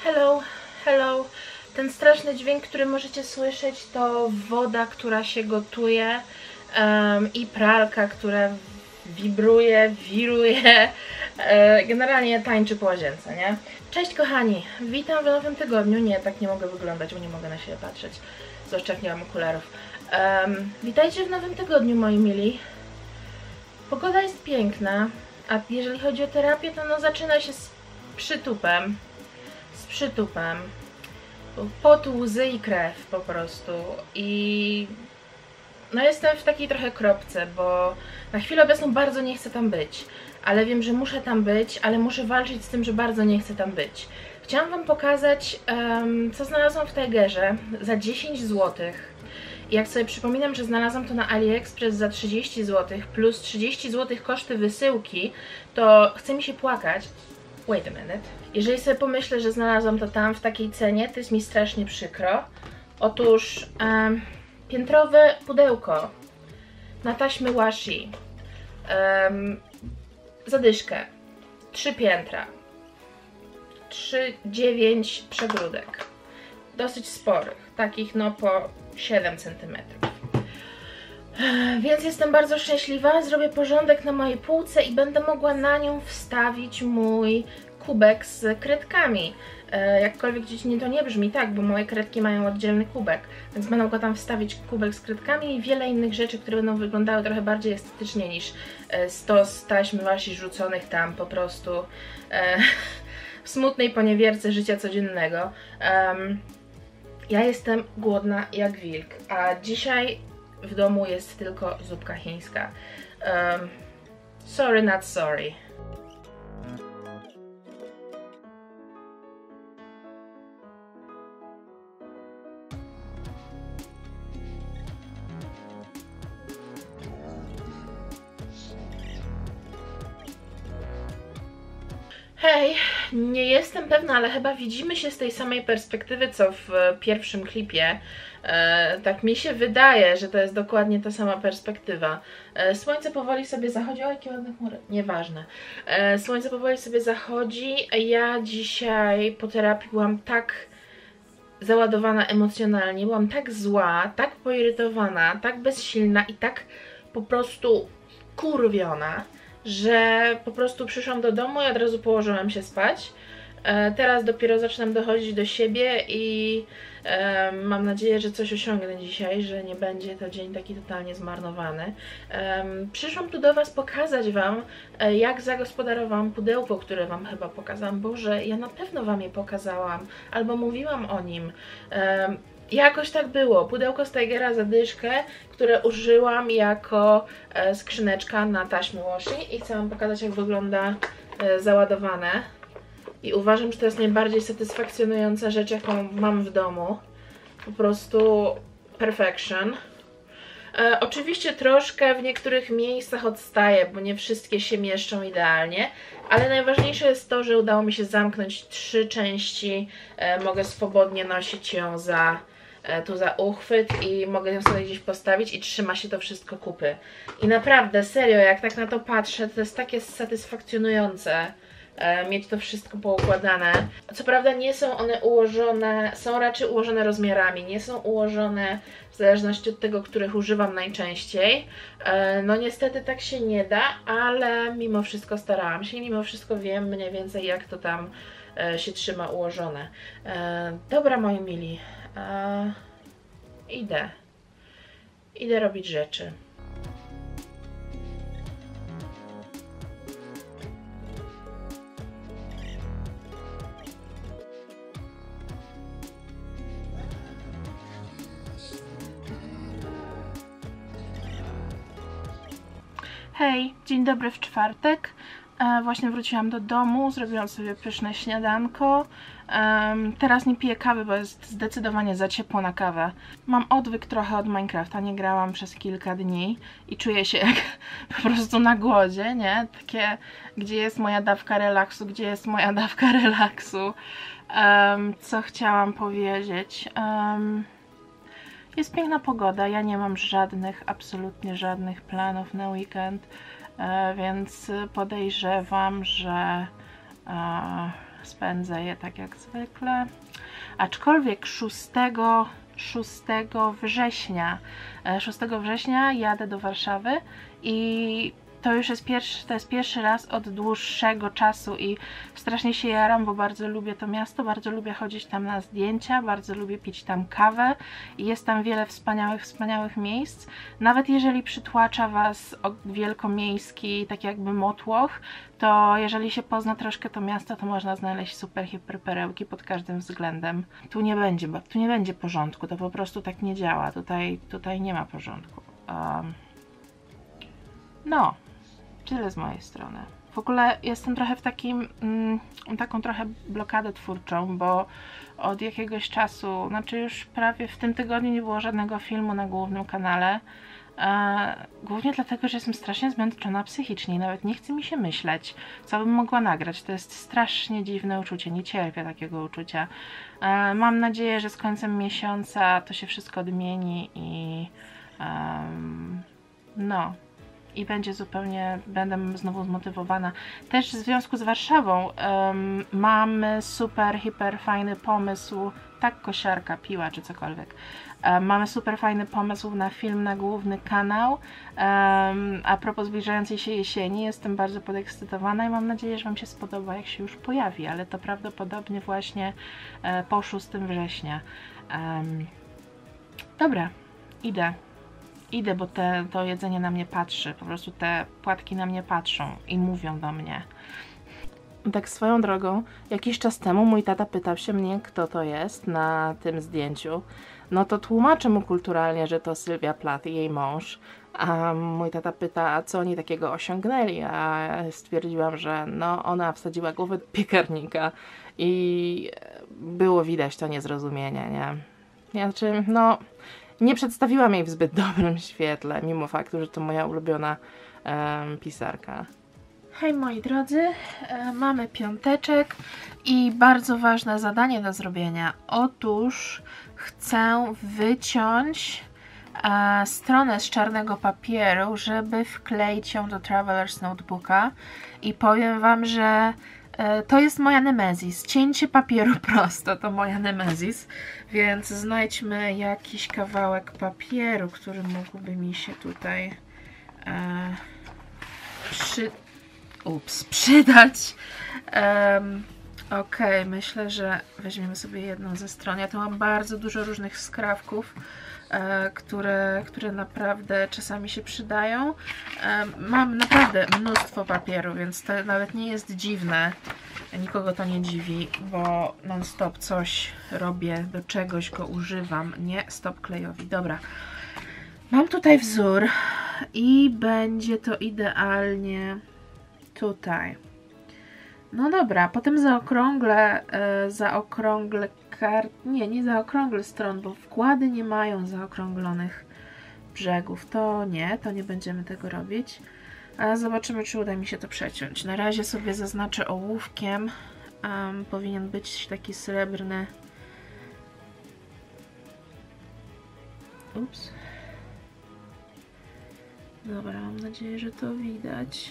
Hello, hello. Ten straszny dźwięk, który możecie słyszeć, to woda, która się gotuje i pralka, która wibruje, wiruje, generalnie tańczy po łazience, nie? Cześć kochani, witam w nowym tygodniu. Nie, tak nie mogę wyglądać, bo nie mogę na siebie patrzeć, zwłaszcza jak nie mam okularów. Witajcie w nowym tygodniu, moi mili. Pogoda jest piękna, a jeżeli chodzi o terapię, to no zaczyna się z przytupem. Pot, łzy i krew po prostu. I no jestem w takiej trochę kropce, bo na chwilę obecną bardzo nie chcę tam być. Ale wiem, że muszę tam być, ale muszę walczyć z tym, że bardzo nie chcę tam być. Chciałam wam pokazać, co znalazłam w Tigerze za 10 zł. I jak sobie przypominam, że znalazłam to na AliExpress za 30 zł plus 30 zł koszty wysyłki, to chce mi się płakać. Wait a minute. Jeżeli sobie pomyślę, że znalazłam to tam w takiej cenie, to jest mi strasznie przykro. Otóż piętrowe pudełko na taśmy washi. Zadyszkę. 3 piętra. 3,9 przegródek. Dosyć sporych. Takich no po 7 cm. Więc jestem bardzo szczęśliwa, zrobię porządek na mojej półce i będę mogła na nią wstawić mój kubek z kredkami. Jakkolwiek dzieci to nie brzmi tak, bo moje kredki mają oddzielny kubek, więc będę mogła tam wstawić kubek z kredkami i wiele innych rzeczy, które będą wyglądały trochę bardziej estetycznie niż stos taśmy washi rzuconych tam po prostu w smutnej poniewierce życia codziennego. Ja jestem głodna jak wilk, a dzisiaj w domu jest tylko zupka chińska. Sorry, not sorry. Hej, nie jestem pewna, ale chyba widzimy się z tej samej perspektywy co w pierwszym klipie. Tak mi się wydaje, że to jest dokładnie ta sama perspektywa. Słońce powoli sobie zachodzi. O, jakie ładne chmury. Nieważne. Słońce powoli sobie zachodzi. Ja dzisiaj po terapii byłam tak załadowana emocjonalnie, byłam tak zła, tak poirytowana, tak bezsilna i tak po prostu kurwiona, że po prostu przyszłam do domu i od razu położyłam się spać. Teraz dopiero zaczynam dochodzić do siebie i mam nadzieję, że coś osiągnę dzisiaj, że nie będzie to dzień taki totalnie zmarnowany. Przyszłam tu do was pokazać wam, jak zagospodarowałam pudełko, które wam chyba pokazałam. Boże, ja na pewno wam je pokazałam, albo mówiłam o nim. Jakoś tak było. Pudełko z Tigera zadyszkę, które użyłam jako skrzyneczka na taśmę washi i chcę wam pokazać, jak wygląda załadowane. I uważam, że to jest najbardziej satysfakcjonująca rzecz, jaką mam w domu. Po prostu perfection. Oczywiście troszkę w niektórych miejscach odstaje, bo nie wszystkie się mieszczą idealnie, ale najważniejsze jest to, że udało mi się zamknąć 3 części. Mogę swobodnie nosić ją tu za uchwyt i mogę ją sobie gdzieś postawić i trzyma się to wszystko kupy. I naprawdę, serio, jak tak na to patrzę, to jest takie satysfakcjonujące mieć to wszystko poukładane. Co prawda nie są one ułożone, są raczej ułożone rozmiarami, nie są ułożone w zależności od tego, których używam najczęściej. No niestety tak się nie da, ale mimo wszystko starałam się i mimo wszystko wiem mniej więcej, jak to tam się trzyma ułożone. Dobra, moi mili, idę robić rzeczy. Hej, dzień dobry w czwartek. Właśnie wróciłam do domu, zrobiłam sobie pyszne śniadanko. Teraz nie piję kawy, bo jest zdecydowanie za ciepło na kawę. Mam odwyk trochę od Minecrafta, nie grałam przez kilka dni i czuję się jak po prostu na głodzie, nie? Takie, gdzie jest moja dawka relaksu, gdzie jest moja dawka relaksu. Co chciałam powiedzieć? Jest piękna pogoda, ja nie mam absolutnie żadnych planów na weekend, więc podejrzewam, że spędzę je tak jak zwykle. Aczkolwiek 6 września jadę do Warszawy i to już jest pierwszy raz od dłuższego czasu i strasznie się jaram, bo bardzo lubię to miasto, bardzo lubię chodzić tam na zdjęcia, bardzo lubię pić tam kawę i jest tam wiele wspaniałych miejsc. Nawet jeżeli przytłacza Was wielkomiejski, tak jakby motłoch, to jeżeli się pozna troszkę to miasto, to można znaleźć super, hiper perełki pod każdym względem. Tu nie będzie porządku, to po prostu tak nie działa, tutaj nie ma porządku. No, tyle z mojej strony. W ogóle jestem trochę w taką trochę blokadę twórczą, bo od jakiegoś czasu, znaczy już prawie w tym tygodniu nie było żadnego filmu na głównym kanale. Głównie dlatego, że jestem strasznie zmęczona psychicznie i nawet nie chce mi się myśleć, co bym mogła nagrać. To jest strasznie dziwne uczucie, nie cierpię takiego uczucia. Mam nadzieję, że z końcem miesiąca to się wszystko odmieni i no. I będę znowu zmotywowana. Też w związku z Warszawą mamy super, hiper fajny pomysł, tak kosiarka, piła czy cokolwiek. Mamy super fajny pomysł na film na główny kanał. A propos zbliżającej się jesieni, jestem bardzo podekscytowana i mam nadzieję, że Wam się spodoba, jak się już pojawi, ale to prawdopodobnie właśnie po 6 września. Dobra, idę, bo to jedzenie na mnie patrzy, po prostu te płatki na mnie patrzą i mówią do mnie. Tak swoją drogą, jakiś czas temu mój tata pytał się mnie, kto to jest na tym zdjęciu. No to tłumaczę mu kulturalnie, że to Sylwia Plath i jej mąż. A mój tata pyta, co oni takiego osiągnęli, a stwierdziłam, że no ona wsadziła głowę do piekarnika i było widać to niezrozumienie, nie? Znaczy, no... Nie przedstawiłam jej w zbyt dobrym świetle, mimo faktu, że to moja ulubiona pisarka. Hej moi drodzy, mamy piąteczek i bardzo ważne zadanie do zrobienia. Otóż chcę wyciąć stronę z czarnego papieru, żeby wkleić ją do Traveler's Notebooka i powiem Wam, że to jest moja nemezis. Cięcie papieru prosto to moja nemezis, więc znajdźmy jakiś kawałek papieru, który mógłby mi się tutaj przydać. Ok, myślę, że weźmiemy sobie jedną ze stron. Ja tu mam bardzo dużo różnych skrawków, które naprawdę czasami się przydają. Mam naprawdę mnóstwo papieru, więc to nawet nie jest dziwne. Nikogo to nie dziwi, bo non-stop coś robię, do czegoś go używam. Nie, stop klejowi. Dobra. Mam tutaj wzór i będzie to idealnie tutaj. No dobra, potem zaokrąglę nie zaokrąglę stron, bo wkłady nie mają zaokrąglonych brzegów. To nie będziemy tego robić. A zobaczymy, czy uda mi się to przeciąć. Na razie sobie zaznaczę ołówkiem. Powinien być taki srebrny. Ups. Dobra, mam nadzieję, że to widać.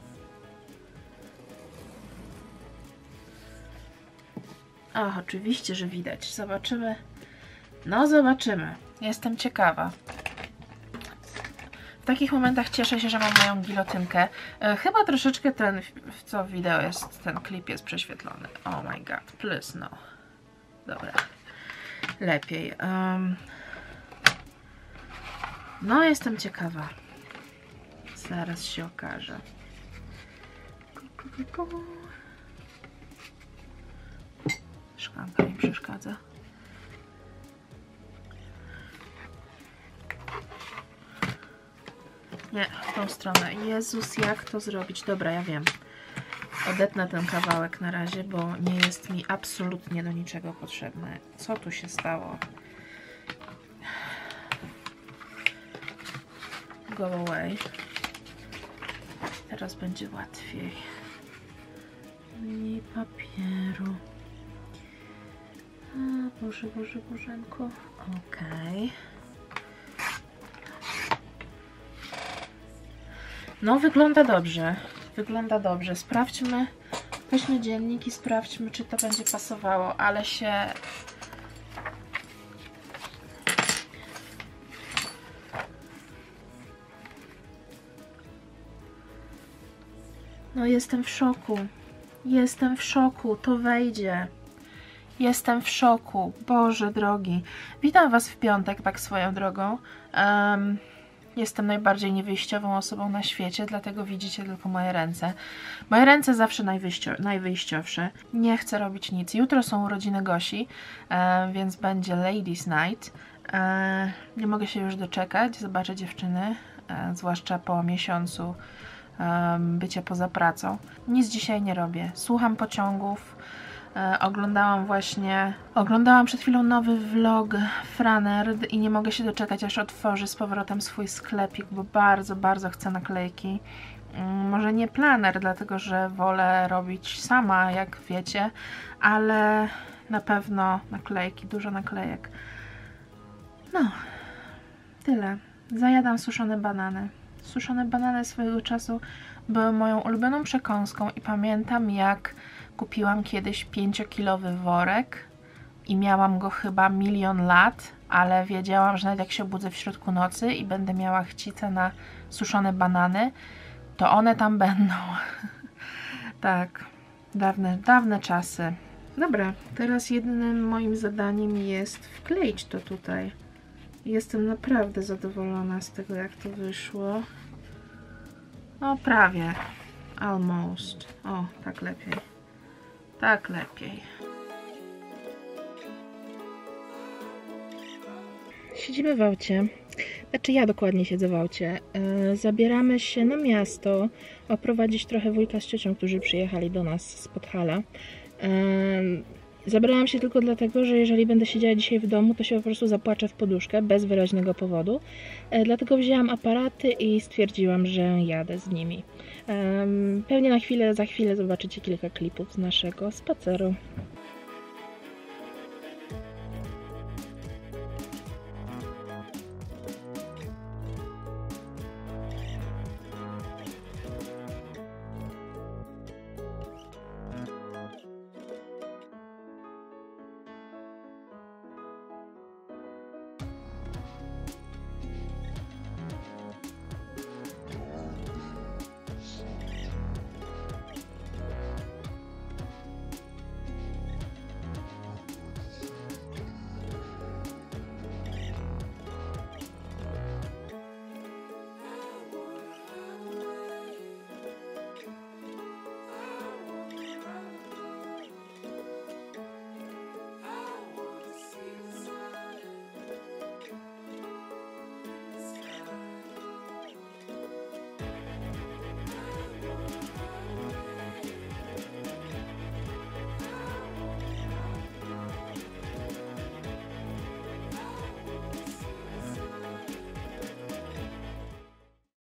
Ach, oczywiście, że widać. Zobaczymy. No, zobaczymy. Jestem ciekawa. W takich momentach cieszę się, że mam moją gilotynkę. Chyba troszeczkę co wideo jest, ten klip jest prześwietlony. Oh my god, please no. Dobra. Lepiej. No, jestem ciekawa. Zaraz się okaże. Szklanka mi przeszkadza. Nie, w tą stronę. Jezus, jak to zrobić? Dobra, ja wiem. Odetnę ten kawałek na razie, bo nie jest mi absolutnie do niczego potrzebny. Co tu się stało? Go away. Teraz będzie łatwiej. Mniej papieru. Boże, Bożenko. Okej. No, wygląda dobrze. Wygląda dobrze. Sprawdźmy, Weźmy dziennik i sprawdźmy, czy to będzie pasowało, ale się... No jestem w szoku. Jestem w szoku, to wejdzie. Jestem w szoku, Boże drogi. Witam Was w piątek, tak swoją drogą. Jestem najbardziej niewyjściową osobą na świecie, dlatego widzicie tylko moje ręce. Moje ręce zawsze najwyjściowsze. Nie chcę robić nic. Jutro są urodziny Gosi, więc będzie Ladies Night. Nie mogę się już doczekać, zobaczę dziewczyny, zwłaszcza po miesiącu bycia poza pracą. Nic dzisiaj nie robię. Słucham pociągów. Oglądałam przed chwilą nowy vlog Franerd i nie mogę się doczekać, aż otworzy z powrotem swój sklepik, bo bardzo, bardzo chcę naklejki. Może nie planer, dlatego że wolę robić sama, jak wiecie, ale na pewno naklejki, dużo naklejek. No, tyle. Zajadam suszone banany. Suszone banany swojego czasu były moją ulubioną przekąską i pamiętam, jak kupiłam kiedyś 5-kilowy worek i miałam go chyba 1 000 000 lat, ale wiedziałam, że nawet jak się obudzę w środku nocy i będę miała chcicę na suszone banany, to one tam będą. Tak, dawne czasy. Dobra, teraz jedynym moim zadaniem jest wkleić to tutaj. Jestem naprawdę zadowolona z tego, jak to wyszło. No prawie. Almost. O, tak lepiej. Tak lepiej. Siedzimy w aucie. Znaczy ja dokładnie siedzę w aucie. Zabieramy się na miasto oprowadzić trochę wujka z ciocią, którzy przyjechali do nas z Podhala. Zabrałam się tylko dlatego, że jeżeli będę siedziała dzisiaj w domu, to się po prostu zapłaczę w poduszkę bez wyraźnego powodu. Dlatego wzięłam aparaty i stwierdziłam, że jadę z nimi. Pewnie za chwilę zobaczycie kilka klipów z naszego spaceru.